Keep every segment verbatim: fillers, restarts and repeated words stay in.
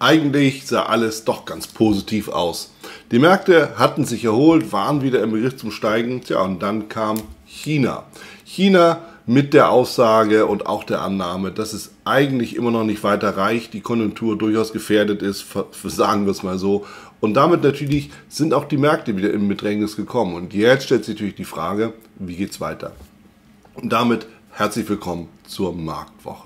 Eigentlich sah alles doch ganz positiv aus. Die Märkte hatten sich erholt, waren wieder im Begriff zum Steigen. Tja, und dann kam China. China mit der Aussage und auch der Annahme, dass es eigentlich immer noch nicht weiter reicht, die Konjunktur durchaus gefährdet ist, sagen wir es mal so. Und damit natürlich sind auch die Märkte wieder in Bedrängnis gekommen. Und jetzt stellt sich natürlich die Frage, wie geht es weiter? Und damit herzlich willkommen zur Marktwoche.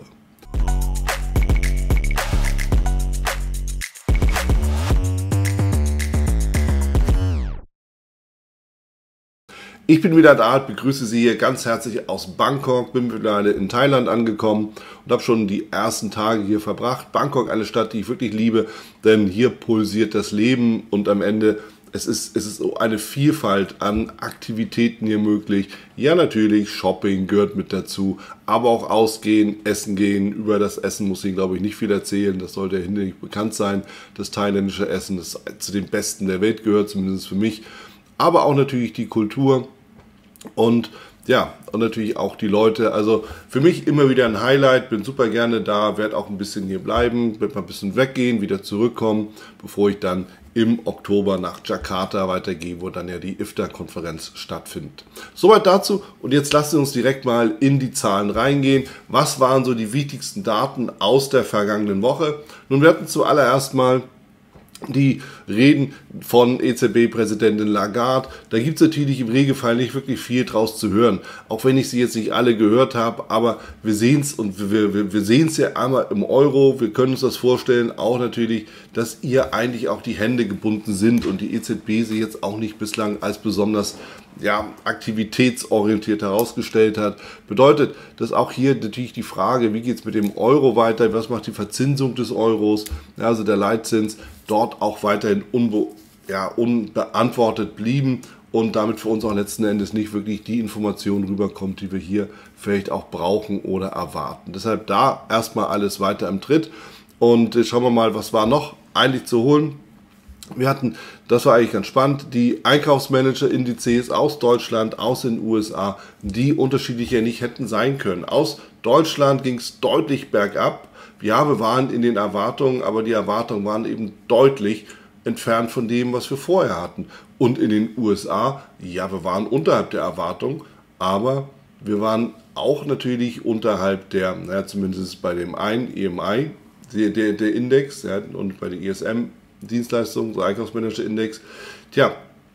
Ich bin wieder da, begrüße Sie hier ganz herzlich aus Bangkok, bin mittlerweile in Thailand angekommen und habe schon die ersten Tage hier verbracht. Bangkok, eine Stadt, die ich wirklich liebe, denn hier pulsiert das Leben und am Ende, es ist, es ist so eine Vielfalt an Aktivitäten hier möglich. Ja, natürlich, Shopping gehört mit dazu, aber auch ausgehen, essen gehen. Über das Essen muss ich, glaube ich, nicht viel erzählen. Das sollte hinterher nicht bekannt sein. Das thailändische Essen, das zu den besten der Welt gehört, zumindest für mich. Aber auch natürlich die Kultur. Und ja, und natürlich auch die Leute, also für mich immer wieder ein Highlight, bin super gerne da, werde auch ein bisschen hier bleiben, werde mal ein bisschen weggehen, wieder zurückkommen, bevor ich dann im Oktober nach Jakarta weitergehe, wo dann ja die I F T A-Konferenz stattfindet. Soweit dazu und jetzt lasst uns direkt mal in die Zahlen reingehen. Was waren so die wichtigsten Daten aus der vergangenen Woche? Nun, wir hatten zuallererst mal die Reden von E Z B-Präsidentin Lagarde. Da gibt es natürlich im Regelfall nicht wirklich viel draus zu hören. Auch wenn ich sie jetzt nicht alle gehört habe, aber wir sehen es und wir, wir, wir sehen es ja einmal im Euro. Wir können uns das vorstellen, auch natürlich, dass ihr eigentlich auch die Hände gebunden sind und die E Z B sich jetzt auch nicht bislang als besonders ja, aktivitätsorientiert herausgestellt hat. Bedeutet, dass auch hier natürlich die Frage, wie geht es mit dem Euro weiter, was macht die Verzinsung des Euros, ja, also der Leitzins, dort auch weiterhin unbe ja, unbeantwortet blieben und damit für uns auch letzten Endes nicht wirklich die Information rüberkommt, die wir hier vielleicht auch brauchen oder erwarten. Deshalb da erstmal alles weiter im Tritt und schauen wir mal, was war noch eigentlich zu holen. Wir hatten, das war eigentlich ganz spannend, die Einkaufsmanager-Indizes aus Deutschland, aus den U S A, die unterschiedlicher nicht hätten sein können. Aus Deutschland ging es deutlich bergab. Ja, wir waren in den Erwartungen, aber die Erwartungen waren eben deutlich entfernt von dem, was wir vorher hatten. Und in den U S A, ja, wir waren unterhalb der Erwartung, aber wir waren auch natürlich unterhalb der, naja, zumindest bei dem einen E M I, der, der, der Index, ja, und bei den I S M, Dienstleistungen, der Einkaufsmanager-Index. Tja,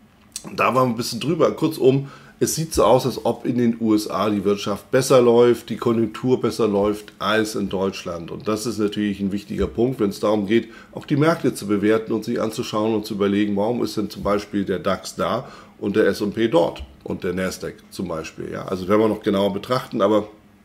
da waren wir ein bisschen drüber. Kurzum, es sieht so aus, als ob in den U S A die Wirtschaft besser läuft, die Konjunktur besser läuft als in Deutschland. Und das ist natürlich ein wichtiger Punkt, wenn es darum geht, auch die Märkte zu bewerten und sich anzuschauen und zu überlegen, warum ist denn zum Beispiel der DAX da und der S und P dort und der Nasdaq zum Beispiel. Ja, also werden wir noch genauer betrachten, aber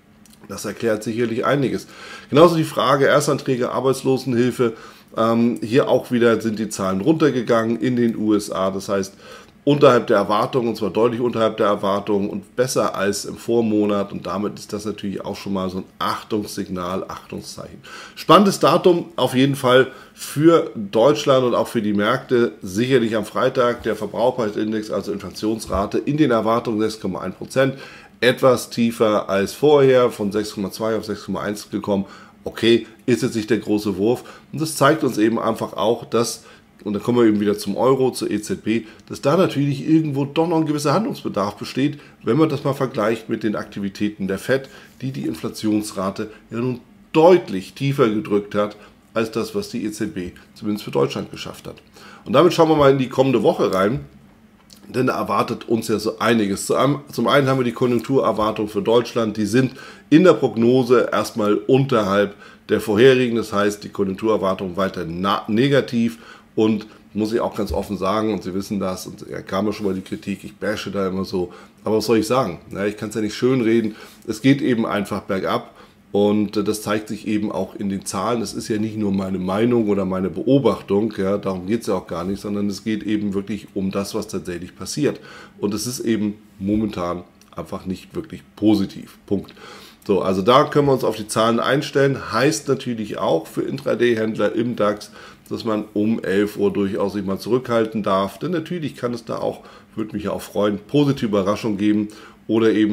das erklärt sicherlich einiges. Genauso die Frage Erstanträge, Arbeitslosenhilfe. Ähm, hier auch wieder sind die Zahlen runtergegangen in den U S A. Das heißt, unterhalb der Erwartungen, und zwar deutlich unterhalb der Erwartungen und besser als im Vormonat. Und damit ist das natürlich auch schon mal so ein Achtungssignal, Achtungszeichen. Spannendes Datum auf jeden Fall für Deutschland und auch für die Märkte. Sicherlich am Freitag der Verbraucherpreisindex, also Inflationsrate in den Erwartungen sechs Komma eins Prozent. Etwas tiefer als vorher, von sechs Komma zwei auf sechs Komma eins gekommen. Okay, ist jetzt nicht der große Wurf. Und das zeigt uns eben einfach auch, dass, und dann kommen wir eben wieder zum Euro, zur E Z B, dass da natürlich irgendwo doch noch ein gewisser Handlungsbedarf besteht, wenn man das mal vergleicht mit den Aktivitäten der Fed, die die Inflationsrate ja nun deutlich tiefer gedrückt hat, als das, was die E Z B zumindest für Deutschland geschafft hat. Und damit schauen wir mal in die kommende Woche rein. Denn da erwartet uns ja so einiges. Zum einen haben wir die Konjunkturerwartungen für Deutschland, die sind in der Prognose erstmal unterhalb der vorherigen. Das heißt, die Konjunkturerwartungen weiter negativ und muss ich auch ganz offen sagen, und Sie wissen das, und da kam ja schon mal die Kritik, ich bashe da immer so, aber was soll ich sagen? Ja, ich kann es ja nicht schön reden, es geht eben einfach bergab. Und das zeigt sich eben auch in den Zahlen. Das ist ja nicht nur meine Meinung oder meine Beobachtung, ja, darum geht es ja auch gar nicht, sondern es geht eben wirklich um das, was tatsächlich passiert. Und es ist eben momentan einfach nicht wirklich positiv. Punkt. So, also da können wir uns auf die Zahlen einstellen. Heißt natürlich auch für Intraday-Händler im DAX, dass man um elf Uhr durchaus sich mal zurückhalten darf. Denn natürlich kann es da auch, würde mich auch freuen, positive Überraschungen geben oder eben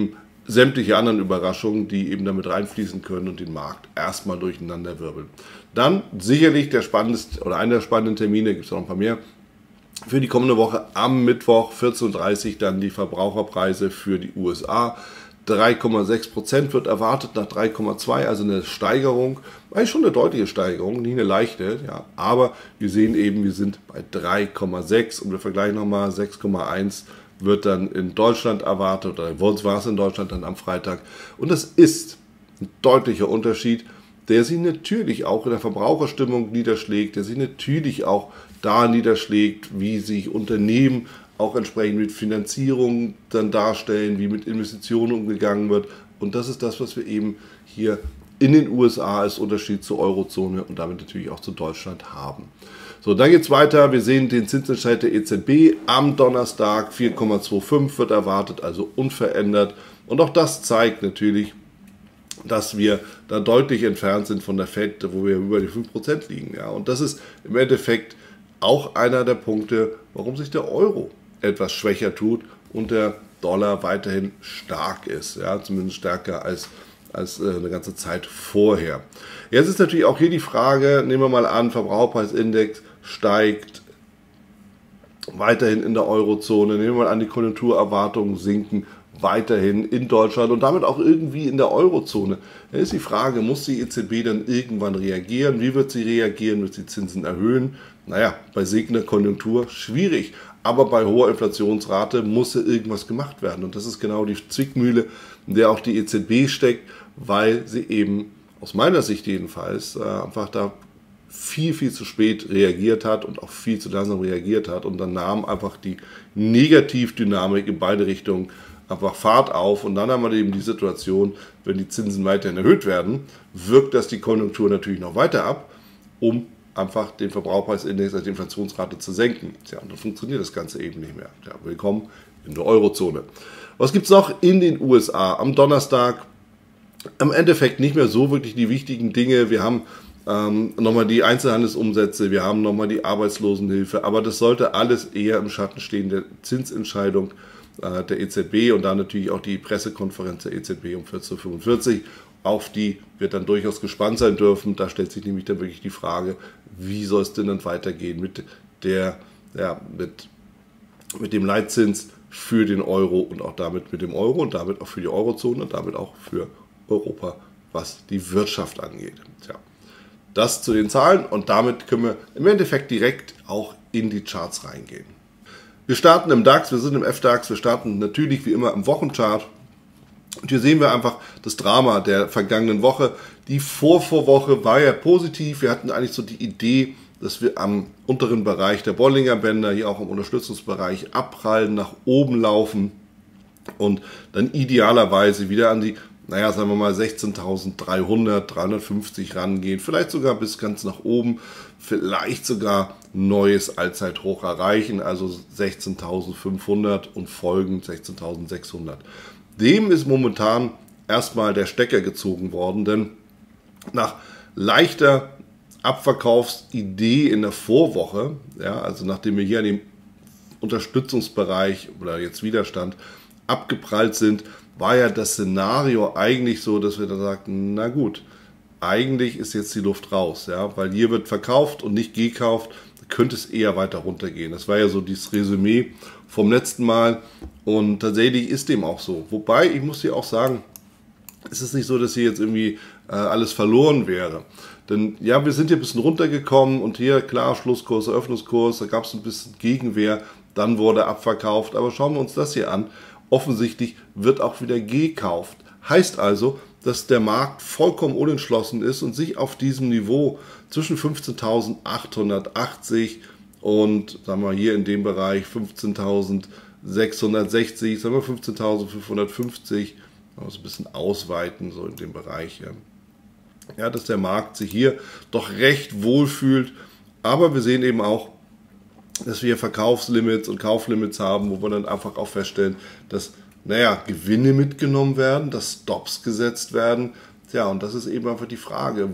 sämtliche anderen Überraschungen, die eben damit reinfließen können und den Markt erstmal durcheinander wirbeln. Dann sicherlich der spannendste oder einer der spannenden Termine, gibt es noch ein paar mehr, für die kommende Woche am Mittwoch vierzehn Uhr dreißig dann die Verbraucherpreise für die U S A. drei Komma sechs Prozent wird erwartet nach drei Komma zwei, also eine Steigerung, eigentlich schon eine deutliche Steigerung, nicht eine leichte, ja, aber wir sehen eben, wir sind bei drei Komma sechs und wir vergleichen nochmal, sechs Komma eins wird dann in Deutschland erwartet, oder war es in Deutschland dann am Freitag, und das ist ein deutlicher Unterschied, der sich natürlich auch in der Verbraucherstimmung niederschlägt, der sich natürlich auch da niederschlägt, wie sich Unternehmen auch entsprechend mit Finanzierung dann darstellen, wie mit Investitionen umgegangen wird. Und das ist das, was wir eben hier in den U S A als Unterschied zur Eurozone und damit natürlich auch zu Deutschland haben. So, dann geht es weiter. Wir sehen den Zinsentscheid der E Z B am Donnerstag. vier Komma fünfundzwanzig wird erwartet, also unverändert. Und auch das zeigt natürlich, dass wir da deutlich entfernt sind von der Fed, wo wir über die fünf Prozent liegen. Ja. Und das ist im Endeffekt auch einer der Punkte, warum sich der Euro etwas schwächer tut und der Dollar weiterhin stark ist, ja, zumindest stärker als, als äh, eine ganze Zeit vorher. Jetzt ist natürlich auch hier die Frage, nehmen wir mal an, Verbraucherpreisindex steigt weiterhin in der Eurozone, nehmen wir mal an, die Konjunkturerwartungen sinken weiterhin in Deutschland und damit auch irgendwie in der Eurozone. Dann ist die Frage, muss die E Z B dann irgendwann reagieren? Wie wird sie reagieren? Wird sie Zinsen erhöhen? Naja, bei sinkender Konjunktur schwierig, aber bei hoher Inflationsrate muss irgendwas gemacht werden. Und das ist genau die Zwickmühle, in der auch die E Z B steckt, weil sie eben, aus meiner Sicht jedenfalls, einfach da viel, viel zu spät reagiert hat und auch viel zu langsam reagiert hat. Und dann nahm einfach die Negativdynamik in beide Richtungen einfach Fahrt auf. Und dann haben wir eben die Situation, wenn die Zinsen weiterhin erhöht werden, wirkt das die Konjunktur natürlich noch weiter ab, um einfach den Verbraucherpreisindex, also die Inflationsrate zu senken. Tja, und dann funktioniert das Ganze eben nicht mehr. Ja, willkommen in der Eurozone. Was gibt es noch in den U S A? Am Donnerstag im Endeffekt nicht mehr so wirklich die wichtigen Dinge. Wir haben ähm, nochmal die Einzelhandelsumsätze, wir haben nochmal die Arbeitslosenhilfe, aber das sollte alles eher im Schatten stehen der Zinsentscheidung äh, der E Z B und dann natürlich auch die Pressekonferenz der E Z B um vierzehn Uhr fünfundvierzig. Auf die wir dann durchaus gespannt sein dürfen. Da stellt sich nämlich dann wirklich die Frage, wie soll es denn dann weitergehen mit, der, ja, mit, mit dem Leitzins für den Euro und auch damit mit dem Euro und damit auch für die Eurozone und damit auch für Europa, was die Wirtschaft angeht. Tja, das zu den Zahlen und damit können wir im Endeffekt direkt auch in die Charts reingehen. Wir starten im DAX, wir sind im F DAX, wir starten natürlich wie immer im Wochenchart. Und hier sehen wir einfach das Drama der vergangenen Woche. Die Vorvorwoche war ja positiv. Wir hatten eigentlich so die Idee, dass wir am unteren Bereich der Bollinger Bänder, hier auch im Unterstützungsbereich, abprallen, nach oben laufen und dann idealerweise wieder an die, naja, sagen wir mal sechzehntausenddreihundert, dreihundertfünfzig rangehen. Vielleicht sogar bis ganz nach oben, vielleicht sogar neues Allzeithoch erreichen, also sechzehntausendfünfhundert und folgend sechzehntausendsechshundert. Dem ist momentan erstmal der Stecker gezogen worden, denn nach leichter Abverkaufsidee in der Vorwoche, ja, also nachdem wir hier an dem Unterstützungsbereich oder jetzt Widerstand abgeprallt sind, war ja das Szenario eigentlich so, dass wir da sagten, na gut, eigentlich ist jetzt die Luft raus, ja, weil hier wird verkauft und nicht gekauft, könnte es eher weiter runtergehen. Das war ja so dieses Resümee vom letzten Mal und tatsächlich ist dem auch so. Wobei, ich muss hier auch sagen, es ist nicht so, dass hier jetzt irgendwie äh, alles verloren wäre. Denn ja, wir sind hier ein bisschen runtergekommen und hier, klar, Schlusskurs, Eröffnungskurs, da gab es ein bisschen Gegenwehr, dann wurde abverkauft. Aber schauen wir uns das hier an. Offensichtlich wird auch wieder gekauft. Heißt also, dass der Markt vollkommen unentschlossen ist und sich auf diesem Niveau zwischen fünfzehntausendachthundertachtzig und sagen wir hier in dem Bereich fünfzehntausendsechshundertsechzig, sagen wir fünfzehntausendfünfhundertfünfzig, also ein bisschen ausweiten, so in dem Bereich. Ja. Ja, dass der Markt sich hier doch recht wohl fühlt, aber wir sehen eben auch, dass wir Verkaufslimits und Kauflimits haben, wo wir dann einfach auch feststellen, dass naja, Gewinne mitgenommen werden, dass Stops gesetzt werden. Tja, und das ist eben einfach die Frage,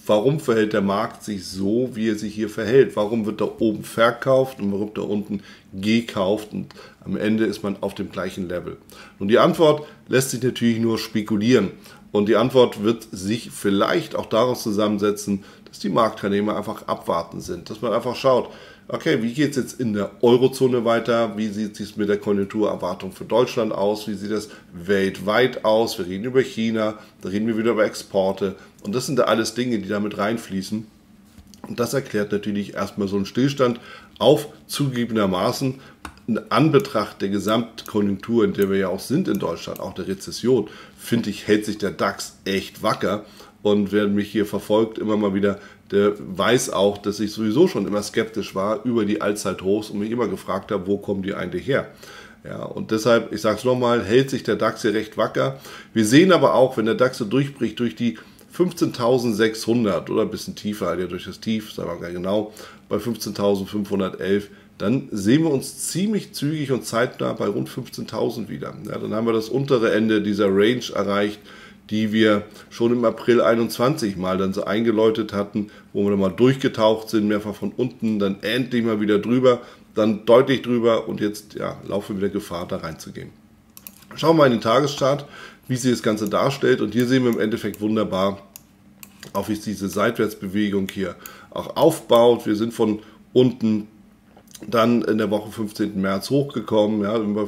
warum verhält der Markt sich so, wie er sich hier verhält? Warum wird da oben verkauft und warum wird da unten gekauft und am Ende ist man auf dem gleichen Level? Und die Antwort lässt sich natürlich nur spekulieren. Und die Antwort wird sich vielleicht auch daraus zusammensetzen, dass die Marktteilnehmer einfach abwarten sind. Dass man einfach schaut, okay, wie geht es jetzt in der Eurozone weiter? Wie sieht es mit der Konjunkturerwartung für Deutschland aus? Wie sieht es weltweit aus? Wir reden über China, da reden wir wieder über Exporte. Und das sind da alles Dinge, die damit reinfließen. Und das erklärt natürlich erstmal so einen Stillstand auf zugegebenermaßen in Anbetracht der Gesamtkonjunktur, in der wir ja auch sind in Deutschland, auch der Rezession, finde ich, hält sich der DAX echt wacker. Und wer mich hier verfolgt, immer mal wieder, der weiß auch, dass ich sowieso schon immer skeptisch war über die Allzeithochs und mich immer gefragt habe, wo kommen die eigentlich her? Ja, und deshalb, ich sage es nochmal, hält sich der DAX hier recht wacker. Wir sehen aber auch, wenn der DAX so durchbricht durch die fünfzehntausendsechshundert oder ein bisschen tiefer, ja, durch das Tief, sagen wir mal genau, bei fünfzehntausendfünfhundertelf, dann sehen wir uns ziemlich zügig und zeitnah bei rund fünfzehntausend wieder. Ja, dann haben wir das untere Ende dieser Range erreicht, die wir schon im April einundzwanzig mal dann so eingeläutet hatten, wo wir dann mal durchgetaucht sind, mehrfach von unten, dann endlich mal wieder drüber, dann deutlich drüber und jetzt ja, laufen wir wieder Gefahr, da reinzugehen. Schauen wir mal in den Tageschart, wie sich das Ganze darstellt und hier sehen wir im Endeffekt wunderbar, auch wie sich diese Seitwärtsbewegung hier auch aufbaut. Wir sind von unten dann in der Woche fünfzehnten März hochgekommen, ja, über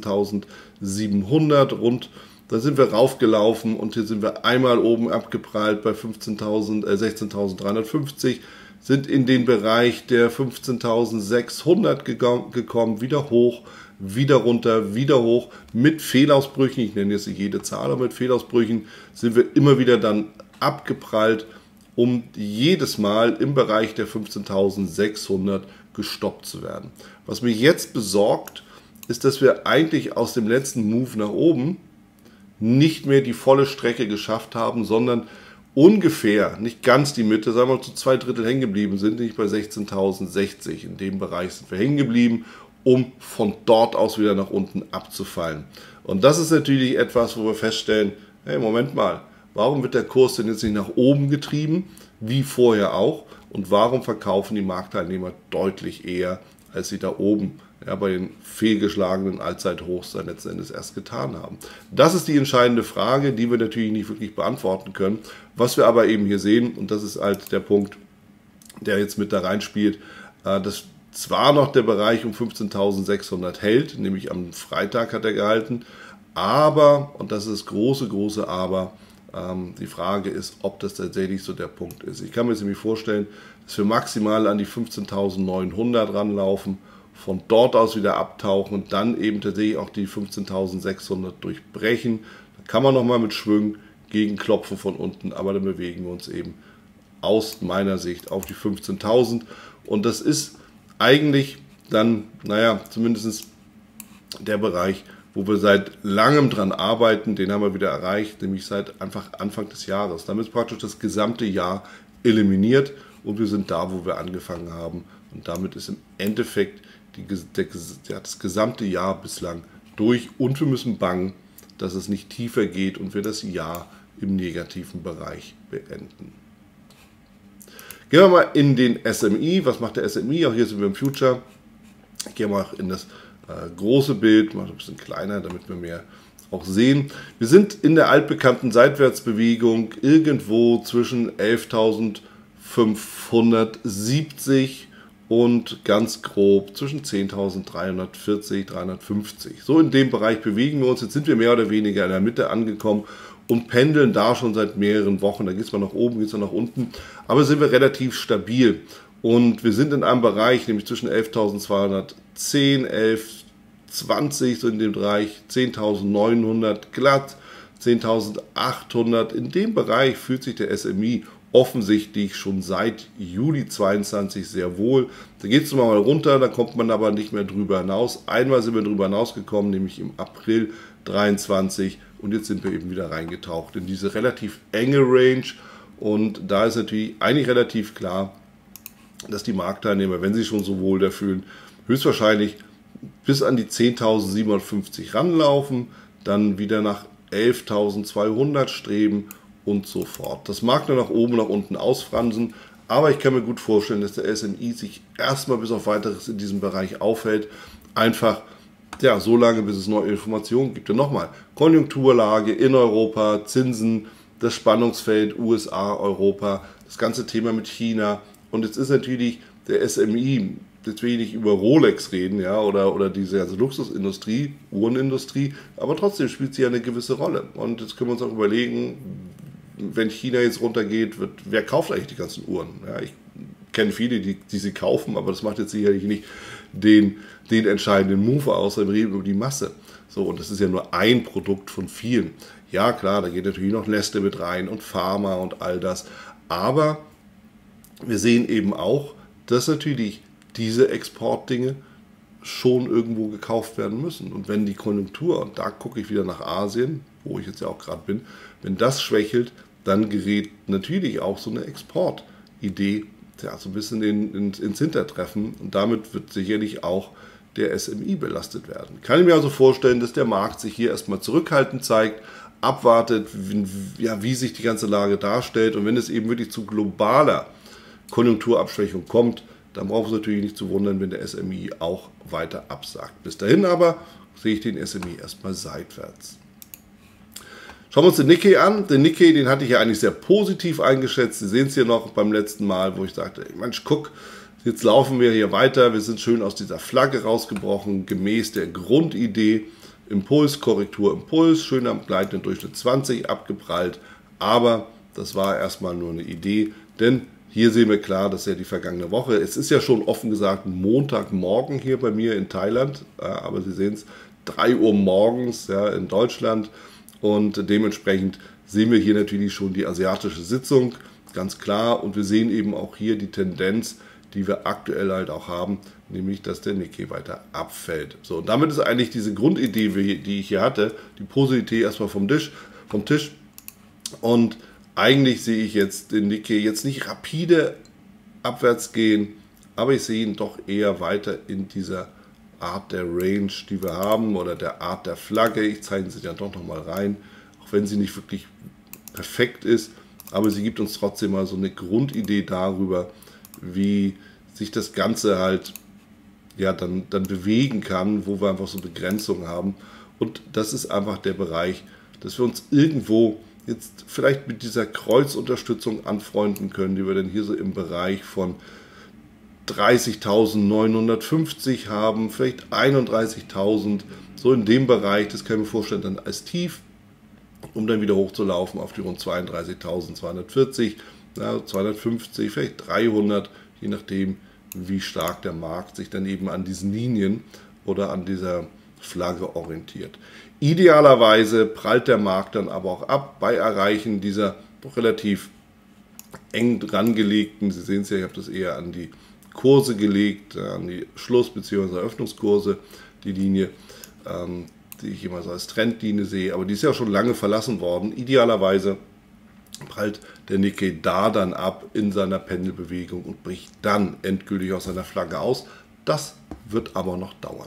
vierzehntausendsiebenhundert rund. Da sind wir raufgelaufen und hier sind wir einmal oben abgeprallt bei fünfzehntausend, äh, sechzehntausenddreihundertfünfzig, sind in den Bereich der fünfzehntausendsechshundert gekommen, wieder hoch, wieder runter, wieder hoch, mit Fehlausbrüchen, ich nenne jetzt nicht jede Zahl, aber mit Fehlausbrüchen sind wir immer wieder dann abgeprallt, um jedes Mal im Bereich der fünfzehntausendsechshundert gestoppt zu werden. Was mich jetzt besorgt, ist, dass wir eigentlich aus dem letzten Move nach oben nicht mehr die volle Strecke geschafft haben, sondern ungefähr, nicht ganz die Mitte, sagen wir mal zu zwei Drittel hängen geblieben sind, nicht bei sechzehntausendsechzig. In dem Bereich sind wir hängen geblieben, um von dort aus wieder nach unten abzufallen. Und das ist natürlich etwas, wo wir feststellen, hey, Moment mal, warum wird der Kurs denn jetzt nicht nach oben getrieben, wie vorher auch? Und warum verkaufen die Marktteilnehmer deutlich eher, als sie da oben ja, bei den fehlgeschlagenen Allzeithochs dann letzten Endes erst getan haben? Das ist die entscheidende Frage, die wir natürlich nicht wirklich beantworten können. Was wir aber eben hier sehen, und das ist halt der Punkt, der jetzt mit da reinspielt, dass zwar noch der Bereich um fünfzehntausendsechshundert hält, nämlich am Freitag hat er gehalten, aber, und das ist das große, große Aber, die Frage ist, ob das tatsächlich so der Punkt ist. Ich kann mir jetzt nämlich vorstellen, dass wir maximal an die fünfzehntausendneunhundert ranlaufen, von dort aus wieder abtauchen und dann eben tatsächlich auch die fünfzehntausendsechshundert durchbrechen. Da kann man nochmal mit Schwung gegenklopfen von unten, aber dann bewegen wir uns eben aus meiner Sicht auf die fünfzehntausend. Und das ist eigentlich dann, naja, zumindest der Bereich, wo wir seit langem dran arbeiten, den haben wir wieder erreicht, nämlich seit einfach Anfang des Jahres. Damit ist praktisch das gesamte Jahr eliminiert und wir sind da, wo wir angefangen haben. Und damit ist im Endeffekt die, der, ja, das gesamte Jahr bislang durch und wir müssen bangen, dass es nicht tiefer geht und wir das Jahr im negativen Bereich beenden. Gehen wir mal in den S M I. Was macht der S M I? Auch hier sind wir im Future. Gehen wir mal in das Äh, große Bild, mal ein bisschen kleiner, damit wir mehr auch sehen. Wir sind in der altbekannten Seitwärtsbewegung irgendwo zwischen elftausendfünfhundertsiebzig und ganz grob zwischen zehntausenddreihundertvierzig, dreihundertfünfzig. So in dem Bereich bewegen wir uns. Jetzt sind wir mehr oder weniger in der Mitte angekommen und pendeln da schon seit mehreren Wochen. Da geht es mal nach oben, geht es mal nach unten, aber sind wir relativ stabil. Und wir sind in einem Bereich, nämlich zwischen elftausendzweihundertzehn, elf zwanzig, so in dem Bereich, zehntausendneunhundert glatt, zehntausendachthundert. In dem Bereich fühlt sich der S M I offensichtlich schon seit Juli zweiundzwanzig sehr wohl. Da geht es mal runter, da kommt man aber nicht mehr drüber hinaus. Einmal sind wir drüber hinausgekommen, nämlich im April dreiundzwanzig. Und jetzt sind wir eben wieder reingetaucht in diese relativ enge Range. Und da ist natürlich eigentlich relativ klar, dass die Marktteilnehmer, wenn sie schon so wohl da fühlen, höchstwahrscheinlich bis an die zehntausendsiebenhundertfünfzig ranlaufen, dann wieder nach elftausendzweihundert streben und so fort. Das mag nur nach oben, nach unten ausfransen, aber ich kann mir gut vorstellen, dass der S M I sich erstmal bis auf weiteres in diesem Bereich aufhält. Einfach, ja, so lange, bis es neue Informationen gibt. Und nochmal, Konjunkturlage in Europa, Zinsen, das Spannungsfeld U S A, Europa, das ganze Thema mit China. Und jetzt ist natürlich der S M I, jetzt will ich nicht über Rolex reden, ja, oder, oder diese ganze Luxusindustrie, Uhrenindustrie, aber trotzdem spielt sie ja eine gewisse Rolle. Und jetzt können wir uns auch überlegen, wenn China jetzt runtergeht, wird, wer kauft eigentlich die ganzen Uhren? Ja, ich kenne viele, die, die sie kaufen, aber das macht jetzt sicherlich nicht den, den entscheidenden Move aus, sondern wir reden über die Masse. So, und das ist ja nur ein Produkt von vielen. Ja, klar, da geht natürlich noch Nestle mit rein und Pharma und all das. Aber wir sehen eben auch, dass natürlich diese Exportdinge schon irgendwo gekauft werden müssen. Und wenn die Konjunktur, und da gucke ich wieder nach Asien, wo ich jetzt ja auch gerade bin, wenn das schwächelt, dann gerät natürlich auch so eine Exportidee ja, so ein bisschen in, in, ins Hintertreffen. Und damit wird sicherlich auch der S M I belastet werden. Kann ich mir also vorstellen, dass der Markt sich hier erstmal zurückhaltend zeigt, abwartet, wie, ja, wie sich die ganze Lage darstellt. Und wenn es eben wirklich zu globaler Konjunkturabschwächung kommt, dann braucht es natürlich nicht zu wundern, wenn der S M I auch weiter absagt. Bis dahin aber sehe ich den S M I erstmal seitwärts. Schauen wir uns den Nikkei an. Den Nikkei, den hatte ich ja eigentlich sehr positiv eingeschätzt. Sie sehen es hier noch beim letzten Mal, wo ich sagte, Mensch, guck, jetzt laufen wir hier weiter. Wir sind schön aus dieser Flagge rausgebrochen, gemäß der Grundidee. Impuls, Korrektur, Impuls, schön am gleitenden Durchschnitt zwanzig abgeprallt. Aber das war erstmal nur eine Idee, denn hier sehen wir klar, dass ja die vergangene Woche, es ist ja schon offen gesagt Montagmorgen hier bei mir in Thailand, aber Sie sehen es, drei Uhr morgens ja, in Deutschland und dementsprechend sehen wir hier natürlich schon die asiatische Sitzung, ganz klar, und wir sehen eben auch hier die Tendenz, die wir aktuell halt auch haben, nämlich dass der Nikkei weiter abfällt. So, und damit ist eigentlich diese Grundidee, die ich hier hatte, die Positivität erstmal vom Tisch, vom Tisch und eigentlich sehe ich jetzt den Nikkei jetzt nicht rapide abwärts gehen, aber ich sehe ihn doch eher weiter in dieser Art der Range, die wir haben, oder der Art der Flagge. Ich zeige sie dann doch nochmal rein, auch wenn sie nicht wirklich perfekt ist, aber sie gibt uns trotzdem mal so eine Grundidee darüber, wie sich das Ganze halt ja, dann, dann bewegen kann, wo wir einfach so Begrenzungen haben. Und das ist einfach der Bereich, dass wir uns irgendwo jetzt vielleicht mit dieser Kreuzunterstützung anfreunden können, die wir dann hier so im Bereich von dreißigtausendneunhundertfünfzig haben, vielleicht einunddreißigtausend, so in dem Bereich, das kann ich mir vorstellen, dann als tief, um dann wieder hochzulaufen auf die rund zweiunddreißigtausendzweihundertvierzig, ja, zweihundertfünfzig, vielleicht dreihundert, je nachdem, wie stark der Markt sich dann eben an diesen Linien oder an dieser Flagge orientiert. Idealerweise prallt der Markt dann aber auch ab bei Erreichen dieser doch relativ eng dran gelegten, Sie sehen es ja, ich habe das eher an die Kurse gelegt, an die Schluss- bzw. Eröffnungskurse, die Linie, ähm, die ich immer so als Trendlinie sehe, aber die ist ja schon lange verlassen worden. Idealerweise prallt der Nikkei da dann ab in seiner Pendelbewegung und bricht dann endgültig aus seiner Flagge aus. Das wird aber noch dauern.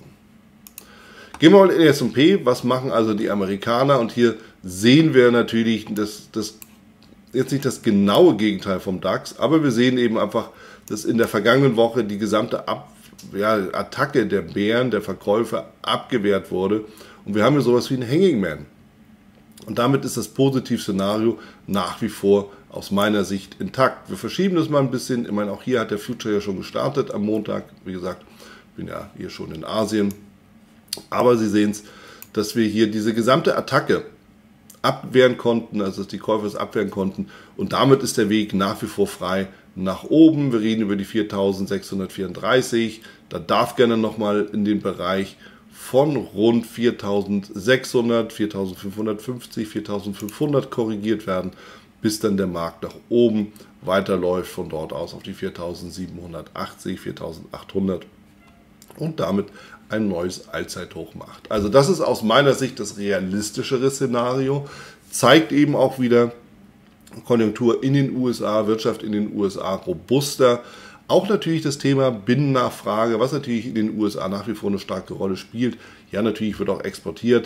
Gehen wir mal in den S und P, was machen also die Amerikaner? Und hier sehen wir natürlich das, das, jetzt nicht das genaue Gegenteil vom DAX, aber wir sehen eben einfach, dass in der vergangenen Woche die gesamte Ab, ja, Attacke der Bären, der Verkäufer abgewehrt wurde. Und wir haben hier sowas wie einen Hanging Man. Und damit ist das Positivszenario nach wie vor aus meiner Sicht intakt. Wir verschieben das mal ein bisschen. Ich meine, auch hier hat der Future ja schon gestartet am Montag. Wie gesagt, ich bin ja hier schon in Asien. Aber Sie sehen es, dass wir hier diese gesamte Attacke abwehren konnten, also dass die Käufer es abwehren konnten. Und damit ist der Weg nach wie vor frei nach oben. Wir reden über die viertausendsechshundertvierunddreißig. Da darf gerne nochmal in den Bereich von rund viertausendsechshundert, viertausendfünfhundertfünfzig, viertausendfünfhundert korrigiert werden, bis dann der Markt nach oben weiterläuft, von dort aus auf die viertausendsiebenhundertachtzig, viertausendachthundert und damit ein neues Allzeithoch macht. Also das ist aus meiner Sicht das realistischere Szenario, zeigt eben auch wieder Konjunktur in den U S A, Wirtschaft in den U S A robuster. Auch natürlich das Thema Binnennachfrage, was natürlich in den U S A nach wie vor eine starke Rolle spielt. Ja, natürlich wird auch exportiert,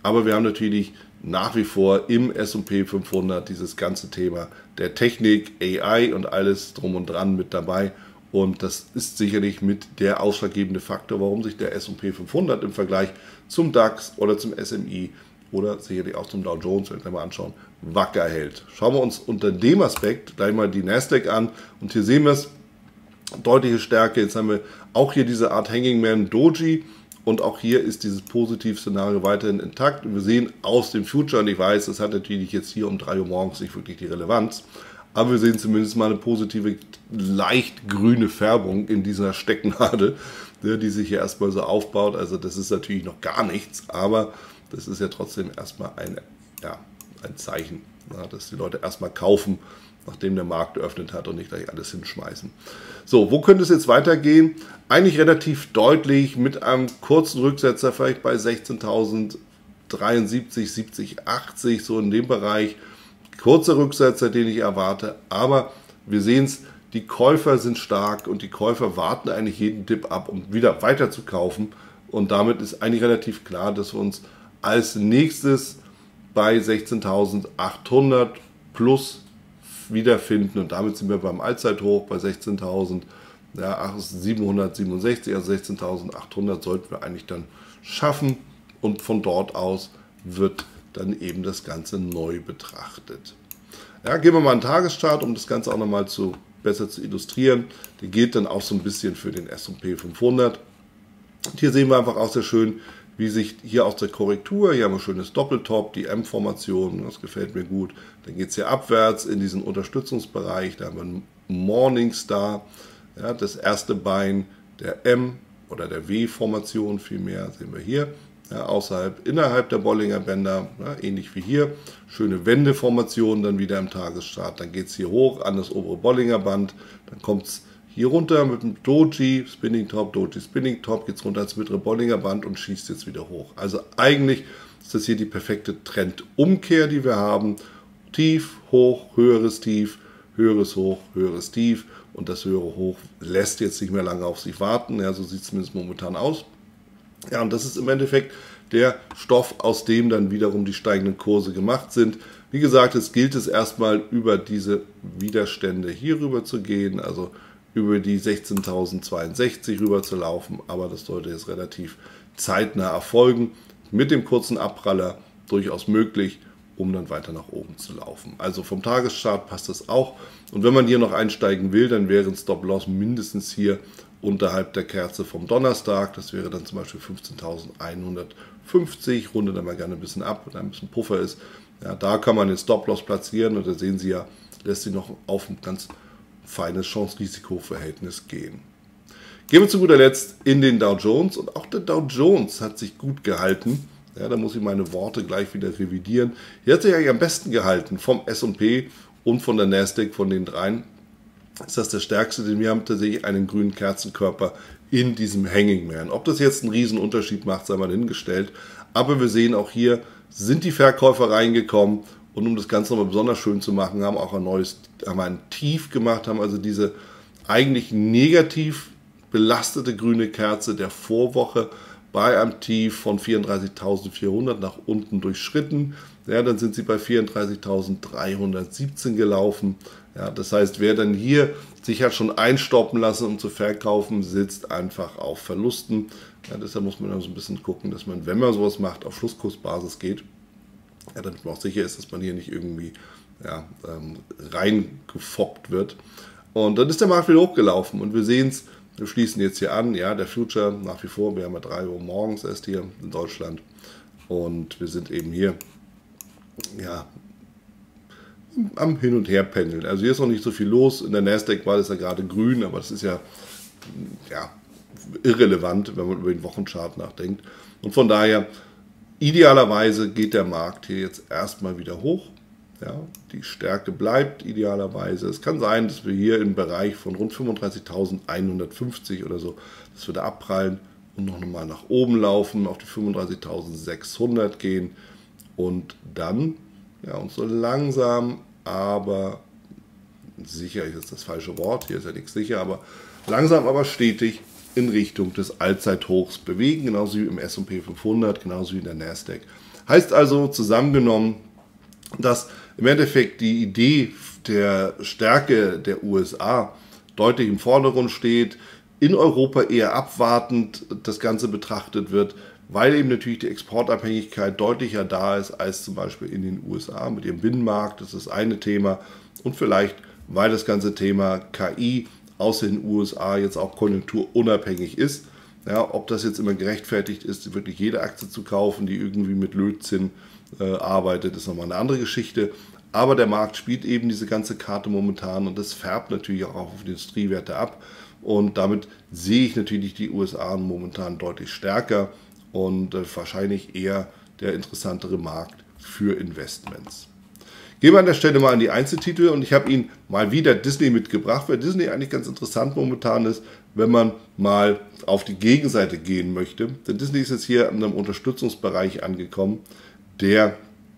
Aber wir haben natürlich nach wie vor im S und P fünfhundert dieses ganze Thema der Technik, A I und alles drum und dran mit dabei. Und das ist sicherlich mit der ausschlaggebende Faktor, warum sich der S und P fünfhundert im Vergleich zum DAX oder zum S M I oder sicherlich auch zum Dow Jones, wenn wir mal anschauen, wacker hält. Schauen wir uns unter dem Aspekt gleich mal die Nasdaq an. Und hier sehen wir es, deutliche Stärke. Jetzt haben wir auch hier diese Art Hanging Man Doji. Und auch hier ist dieses Positivszenario weiterhin intakt. Und wir sehen aus dem Future, und ich weiß, das hat natürlich jetzt hier um drei Uhr morgens nicht wirklich die Relevanz, aber wir sehen zumindest mal eine positive, leicht grüne Färbung in dieser Stecknadel, die sich hier erstmal so aufbaut. Also das ist natürlich noch gar nichts, aber das ist ja trotzdem erstmal ein, ja, ein Zeichen, dass die Leute erstmal kaufen, nachdem der Markt eröffnet hat und nicht gleich alles hinschmeißen. So, wo könnte es jetzt weitergehen? Eigentlich relativ deutlich mit einem kurzen Rücksetzer, vielleicht bei sechzehntausenddreiundsiebzig, siebzig, achtzig, so in dem Bereich. Kurzer Rücksetzer, den ich erwarte, aber wir sehen es, die Käufer sind stark und die Käufer warten eigentlich jeden Dip ab, um wieder weiter zu kaufen. Und damit ist eigentlich relativ klar, dass wir uns als nächstes bei sechzehntausendachthundert plus wiederfinden und damit sind wir beim Allzeithoch bei sechzehntausendsiebenhundertsiebenundsechzig, also sechzehntausendachthundert sollten wir eigentlich dann schaffen und von dort aus wird dann eben das Ganze neu betrachtet. Ja, gehen wir mal einen Tageschart, um das Ganze auch nochmal zu, besser zu illustrieren. Der geht dann auch so ein bisschen für den S und P fünfhundert. Und hier sehen wir einfach auch sehr schön, wie sich hier aus der Korrektur, hier haben wir ein schönes Doppeltop, die M-Formation, das gefällt mir gut. Dann geht es hier abwärts in diesen Unterstützungsbereich, da haben wir einen Morningstar, ja, das erste Bein der M- oder der W-Formation vielmehr, sehen wir hier, ja, außerhalb, innerhalb der Bollinger Bänder, ja, ähnlich wie hier, schöne Wendeformation dann wieder im Tagesstart, dann geht es hier hoch an das obere Bollinger Band, dann kommt es hier runter mit dem Doji, Spinning Top, Doji, Spinning Top, geht es runter ins mittlere Bollinger Band und schießt jetzt wieder hoch. Also eigentlich ist das hier die perfekte Trendumkehr, die wir haben. Tief, hoch, höheres Tief, höheres Hoch, höheres Tief und das höhere Hoch lässt jetzt nicht mehr lange auf sich warten. Ja, so sieht es zumindest momentan aus. Ja, und das ist im Endeffekt der Stoff, aus dem dann wiederum die steigenden Kurse gemacht sind. Wie gesagt, es gilt es erstmal über diese Widerstände hier rüber zu gehen, also über die sechzehntausendzweiundsechzig rüber zu laufen, aber das sollte jetzt relativ zeitnah erfolgen. Mit dem kurzen Abpraller durchaus möglich, um dann weiter nach oben zu laufen. Also vom Tageschart passt das auch. Und wenn man hier noch einsteigen will, dann wäre ein Stop-Loss mindestens hier unterhalb der Kerze vom Donnerstag. Das wäre dann zum Beispiel fünfzehntausendeinhundertfünfzig. Runde dann mal gerne ein bisschen ab, wenn ein bisschen Puffer ist. Ja, da kann man den Stop-Loss platzieren und da sehen Sie ja, lässt sich noch auf ein ganz feines Chance-Risiko-Verhältnis gehen. Gehen wir zu guter Letzt in den Dow Jones und auch der Dow Jones hat sich gut gehalten. Ja, da muss ich meine Worte gleich wieder revidieren. Hier hat sich eigentlich am besten gehalten vom S und P und von der Nasdaq, von den dreien. Ist das der stärkste, denn wir haben tatsächlich einen grünen Kerzenkörper in diesem Hanging Man. Ob das jetzt einen riesen Unterschied macht, sei mal hingestellt. Aber wir sehen auch hier, sind die Verkäufer reingekommen. Und um das Ganze nochmal besonders schön zu machen, haben auch ein neues, haben ein Tief gemacht, haben also diese eigentlich negativ belastete grüne Kerze der Vorwoche bei einem Tief von vierunddreißigtausendvierhundert nach unten durchschritten. Ja, dann sind sie bei vierunddreißigtausenddreihundertsiebzehn gelaufen. Ja, das heißt, wer dann hier sich hat schon einstoppen lassen, um zu verkaufen, sitzt einfach auf Verlusten. Ja, deshalb muss man dann so ein bisschen gucken, dass man, wenn man sowas macht, auf Schlusskursbasis geht. Ja, damit man auch sicher ist, dass man hier nicht irgendwie ja, ähm, reingefoppt wird. Und dann ist der Markt wieder hochgelaufen und wir sehen es, wir schließen jetzt hier an, ja, der Future nach wie vor, wir haben ja drei Uhr morgens erst hier in Deutschland und wir sind eben hier ja, am Hin- und Her pendeln. Also hier ist noch nicht so viel los, in der Nasdaq war das ja gerade grün, aber das ist ja, ja irrelevant, wenn man über den Wochenchart nachdenkt. Und von daher, idealerweise geht der Markt hier jetzt erstmal wieder hoch. Ja, die Stärke bleibt idealerweise. Es kann sein, dass wir hier im Bereich von rund fünfunddreißigtausendeinhundertfünfzig oder so, dass wir da abprallen und noch mal nach oben laufen, auf die fünfunddreißigtausendsechshundert gehen und dann ja, uns so langsam, aber sicher ist jetzt das falsche Wort, hier ist ja nichts sicher, aber langsam, aber stetig in Richtung des Allzeithochs bewegen, genauso wie im S und P fünfhundert, genauso wie in der Nasdaq. Heißt also zusammengenommen, dass im Endeffekt die Idee der Stärke der U S A deutlich im Vordergrund steht, in Europa eher abwartend das Ganze betrachtet wird, weil eben natürlich die Exportabhängigkeit deutlicher da ist als zum Beispiel in den U S A mit ihrem Binnenmarkt. Das ist das eine Thema. Und vielleicht, weil das ganze Thema K I aus den U S A jetzt auch konjunkturunabhängig ist. Ja, ob das jetzt immer gerechtfertigt ist, wirklich jede Aktie zu kaufen, die irgendwie mit Lötzinn äh, arbeitet, ist nochmal eine andere Geschichte. Aber der Markt spielt eben diese ganze Karte momentan und das färbt natürlich auch auf die Industriewerte ab. Und damit sehe ich natürlich die U S A momentan deutlich stärker und äh, wahrscheinlich eher der interessantere Markt für Investments. Gehen wir an der Stelle mal an die Einzeltitel und ich habe Ihnen mal wieder Disney mitgebracht, weil Disney eigentlich ganz interessant momentan ist, wenn man mal auf die Gegenseite gehen möchte. Denn Disney ist jetzt hier in einem Unterstützungsbereich angekommen, der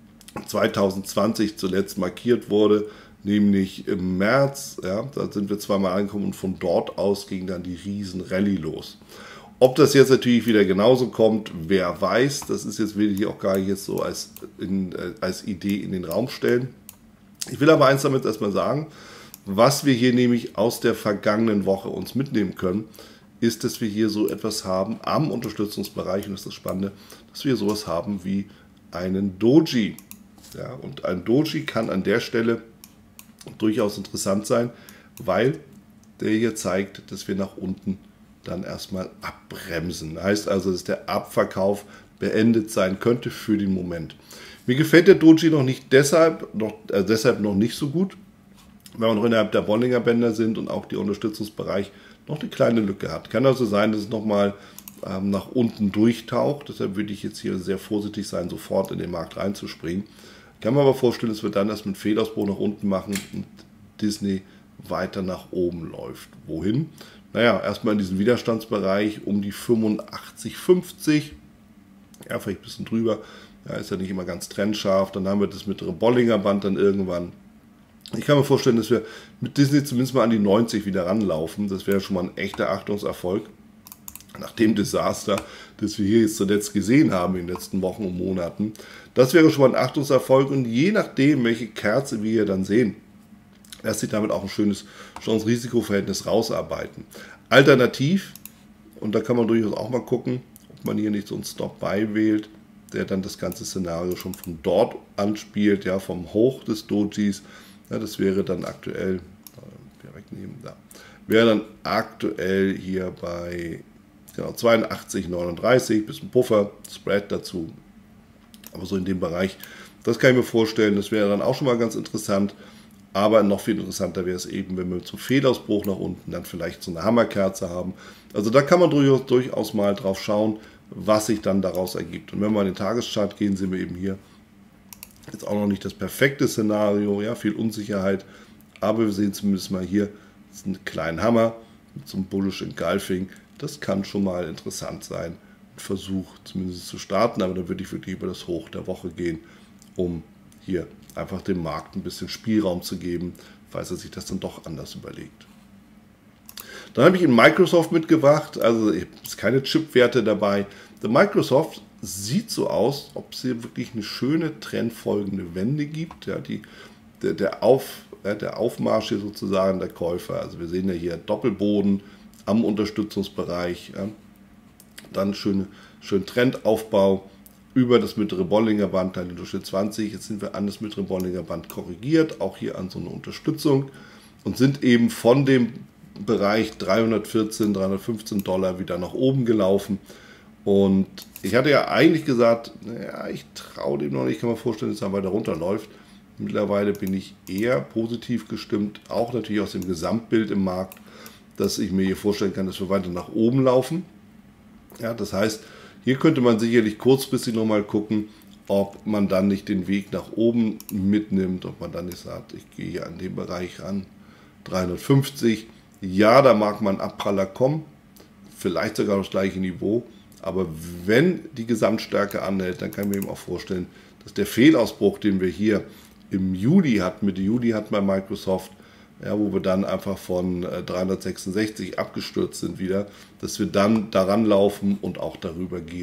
zwanzig zwanzig zuletzt markiert wurde, nämlich im März. Ja, da sind wir zweimal angekommen und von dort aus ging dann die Riesen-Rallye los. Ob das jetzt natürlich wieder genauso kommt, wer weiß. Das ist jetzt, will ich auch gar nicht jetzt so als, in, als Idee in den Raum stellen. Ich will aber eins damit erstmal sagen, was wir hier nämlich aus der vergangenen Woche uns mitnehmen können, ist, dass wir hier so etwas haben am Unterstützungsbereich, und das ist das Spannende, dass wir sowas haben wie einen Doji. Ja, und ein Doji kann an der Stelle durchaus interessant sein, weil der hier zeigt, dass wir nach unten dann erstmal abbremsen. Heißt also, dass der Abverkauf beendet sein könnte für den Moment. Mir gefällt der Doji noch nicht deshalb noch, äh, deshalb noch nicht so gut, weil wir noch innerhalb der Bollinger Bänder sind und auch der Unterstützungsbereich noch eine kleine Lücke hat. Kann also sein, dass es nochmal ähm, nach unten durchtaucht. Deshalb würde ich jetzt hier sehr vorsichtig sein, sofort in den Markt reinzuspringen. Ich kann mir aber vorstellen, dass wir dann erst mit Fehlausbruch nach unten machen und Disney weiter nach oben läuft. Wohin? Naja, erstmal in diesen Widerstandsbereich um die fünfundachtzig fünfzig, ja, vielleicht ein bisschen drüber, ja, ist ja nicht immer ganz trennscharf. Dann haben wir das mittlere Bollinger Band dann irgendwann. Ich kann mir vorstellen, dass wir mit Disney zumindest mal an die neunzig wieder ranlaufen. Das wäre schon mal ein echter Achtungserfolg. Nach dem Desaster, das wir hier jetzt zuletzt gesehen haben in den letzten Wochen und Monaten. Das wäre schon mal ein Achtungserfolg und je nachdem, welche Kerze wir hier dann sehen, lässt sich damit auch ein schönes Chance-Risiko-Verhältnis rausarbeiten. Alternativ, und da kann man durchaus auch mal gucken, ob man hier nicht so einen Stop-Buy wählt, der dann das ganze Szenario schon von dort anspielt, ja, vom Hoch des Dojis. Ja, das wäre dann aktuell, direkt neben da, wäre dann aktuell hier bei genau, zweiundachtzig neununddreißig, bisschen Puffer, Spread dazu. Aber so in dem Bereich, das kann ich mir vorstellen, das wäre dann auch schon mal ganz interessant. Aber noch viel interessanter wäre es eben, wenn wir zum Fehlausbruch nach unten dann vielleicht so eine Hammerkerze haben. Also da kann man durchaus, durchaus mal drauf schauen, was sich dann daraus ergibt. Und wenn wir in den Tageschart gehen, sehen wir eben hier jetzt auch noch nicht das perfekte Szenario, ja, viel Unsicherheit. Aber wir sehen zumindest mal hier das ist ein kleiner Hammer mit so einem Bullish Engulfing. Das kann schon mal interessant sein. Ein Versuch zumindest zu starten, aber dann würde ich wirklich über das Hoch der Woche gehen, um hier einfach dem Markt ein bisschen Spielraum zu geben, falls er sich das dann doch anders überlegt. Dann habe ich Ihnen Microsoft mitgebracht, also es ist keine Chipwerte dabei. Der Microsoft sieht so aus, ob es hier wirklich eine schöne trendfolgende Wende gibt, ja, die, der, der, Auf, ja, der Aufmarsch hier sozusagen der Käufer. Also wir sehen ja hier Doppelboden am Unterstützungsbereich, ja, dann schön, schön Trendaufbau über das mittlere Bollinger Band, dann in Durchschnitt zwanzig. Jetzt sind wir an das mittlere Bollinger Band korrigiert, auch hier an so eine Unterstützung und sind eben von dem Bereich dreihundertvierzehn, dreihundertfünfzehn Dollar wieder nach oben gelaufen. Und ich hatte ja eigentlich gesagt, naja, ich traue dem noch nicht, ich kann mir vorstellen, dass er weiter runterläuft. Mittlerweile bin ich eher positiv gestimmt, auch natürlich aus dem Gesamtbild im Markt, dass ich mir hier vorstellen kann, dass wir weiter nach oben laufen. Ja, das heißt, hier könnte man sicherlich kurzfristig nochmal gucken, ob man dann nicht den Weg nach oben mitnimmt, ob man dann nicht sagt, ich gehe hier an den Bereich ran, dreihundertfünfzig. Ja, da mag man Abpraller kommen, vielleicht sogar das gleiche Niveau, aber wenn die Gesamtstärke anhält, dann kann ich mir eben auch vorstellen, dass der Fehlausbruch, den wir hier im Juli hatten, Mitte Juli hatten bei Microsoft, ja, wo wir dann einfach von äh, dreihundertsechsundsechzig abgestürzt sind wieder, dass wir dann daran laufen und auch darüber gehen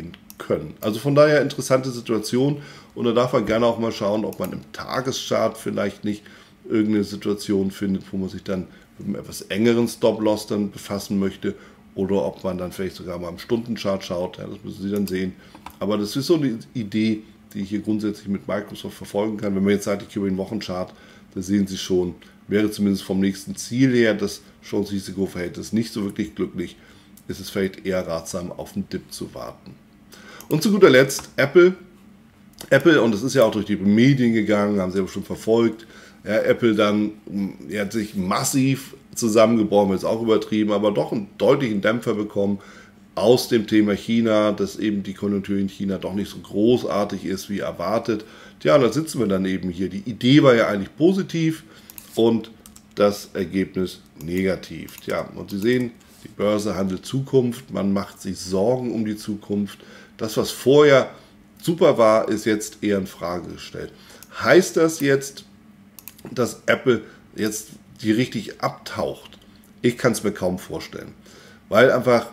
können. Also von daher interessante Situation und da darf man gerne auch mal schauen, ob man im Tageschart vielleicht nicht irgendeine Situation findet, wo man sich dann mit einem etwas engeren Stop-Loss dann befassen möchte oder ob man dann vielleicht sogar mal im Stundenchart schaut. Ja, das müssen Sie dann sehen. Aber das ist so eine Idee, die ich hier grundsätzlich mit Microsoft verfolgen kann. Wenn man jetzt sagt, ich gehe über den Wochenchart, da sehen Sie schon, wäre zumindest vom nächsten Ziel her das Chance-Risiko-Verhältnis nicht so wirklich glücklich. Ist es vielleicht eher ratsam, auf den Dip zu warten. Und zu guter Letzt Apple. Apple, und das ist ja auch durch die Medien gegangen, haben Sie ja schon verfolgt. Ja, Apple dann, er hat sich massiv zusammengebrochen, ist auch übertrieben, aber doch einen deutlichen Dämpfer bekommen aus dem Thema China, dass eben die Konjunktur in China doch nicht so großartig ist wie erwartet. Tja, und da sitzen wir dann eben hier. Die Idee war ja eigentlich positiv und das Ergebnis negativ. Tja, und Sie sehen, die Börse handelt Zukunft, man macht sich Sorgen um die Zukunft. Das, was vorher super war, ist jetzt eher in Frage gestellt. Heißt das jetzt, dass Apple jetzt die richtig abtaucht? Ich kann es mir kaum vorstellen, weil einfach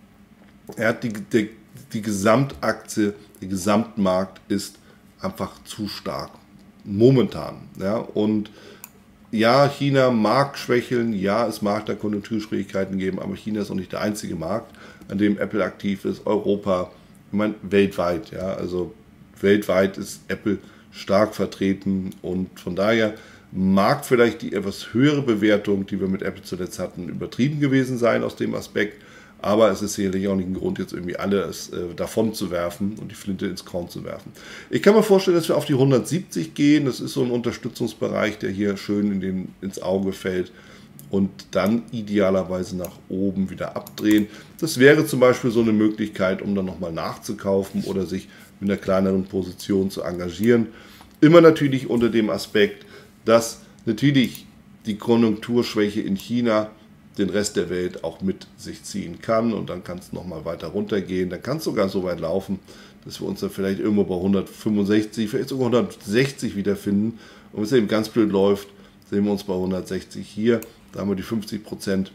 er hat die, die, die Gesamtaktie, der Gesamtmarkt ist einfach zu stark, momentan. Ja? Und ja, China mag schwächeln, ja, es mag da Konjunkturschwierigkeiten geben, aber China ist auch nicht der einzige Markt, an dem Apple aktiv ist, Europa, ich meine, weltweit, ja, also weltweit ist Apple stark vertreten und von daher mag vielleicht die etwas höhere Bewertung, die wir mit Apple zuletzt hatten, übertrieben gewesen sein aus dem Aspekt, aber es ist sicherlich auch nicht ein Grund, jetzt irgendwie alles äh, davon zu werfen und die Flinte ins Korn zu werfen. Ich kann mir vorstellen, dass wir auf die hundertsiebzig gehen. Das ist so ein Unterstützungsbereich, der hier schön in den, ins Auge fällt und dann idealerweise nach oben wieder abdrehen. Das wäre zum Beispiel so eine Möglichkeit, um dann nochmal nachzukaufen oder sich mit einer kleineren Position zu engagieren. Immer natürlich unter dem Aspekt, dass natürlich die Konjunkturschwäche in China den Rest der Welt auch mit sich ziehen kann und dann kann es nochmal weiter runtergehen. Dann kann es sogar so weit laufen, dass wir uns dann vielleicht irgendwo bei hundertfünfundsechzig, vielleicht sogar hundertsechzig wiederfinden. Und wenn es eben ganz blöd läuft, sehen wir uns bei hundertsechzig hier. Da haben wir die fünfzig Prozent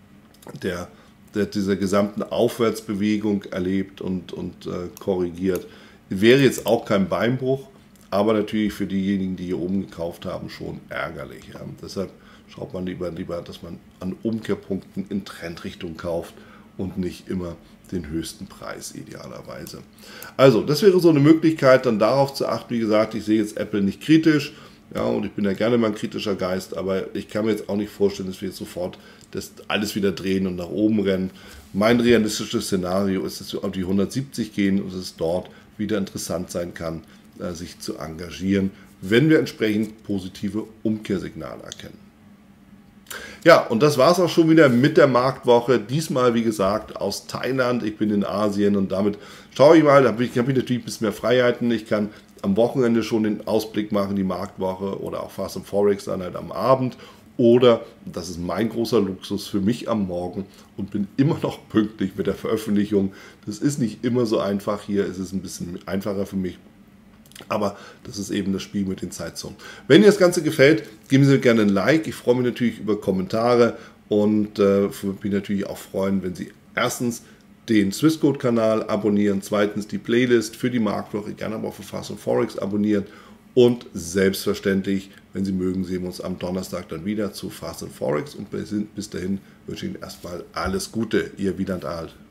der, der, dieser gesamten Aufwärtsbewegung erlebt und, und äh, korrigiert. Wäre jetzt auch kein Beinbruch, aber natürlich für diejenigen, die hier oben gekauft haben, schon ärgerlich. Ja. Deshalb schaut man lieber, lieber, dass man an Umkehrpunkten in Trendrichtung kauft und nicht immer den höchsten Preis idealerweise. Also, das wäre so eine Möglichkeit, dann darauf zu achten. Wie gesagt, ich sehe jetzt Apple nicht kritisch, ja, und ich bin ja gerne mal ein kritischer Geist, aber ich kann mir jetzt auch nicht vorstellen, dass wir jetzt sofort das alles wieder drehen und nach oben rennen. Mein realistisches Szenario ist, dass wir auf die hundertsiebzig gehen und dass es dort wieder interessant sein kann, sich zu engagieren, wenn wir entsprechend positive Umkehrsignale erkennen. Ja, und das war es auch schon wieder mit der Marktwoche. Diesmal, wie gesagt, aus Thailand. Ich bin in Asien und damit schaue ich mal, da habe ich, hab ich natürlich ein bisschen mehr Freiheiten. Ich kann am Wochenende schon den Ausblick machen, die Marktwoche oder auch Fast and Forex dann halt am Abend. Oder, das ist mein großer Luxus, für mich am Morgen und bin immer noch pünktlich mit der Veröffentlichung. Das ist nicht immer so einfach. Hier ist es ein bisschen einfacher für mich. Aber das ist eben das Spiel mit den Zeitzonen. Wenn Ihnen das Ganze gefällt, geben Sie gerne ein Like. Ich freue mich natürlich über Kommentare und äh, würde mich natürlich auch freuen, wenn Sie erstens den Swissquote-Kanal abonnieren, zweitens die Playlist für die Marktwoche, gerne aber auch für Fast and Forex abonnieren und selbstverständlich, wenn Sie mögen, sehen wir uns am Donnerstag dann wieder zu Fast and Forex und bis dahin wünsche ich Ihnen erstmal alles Gute. Ihr Wieland Alt.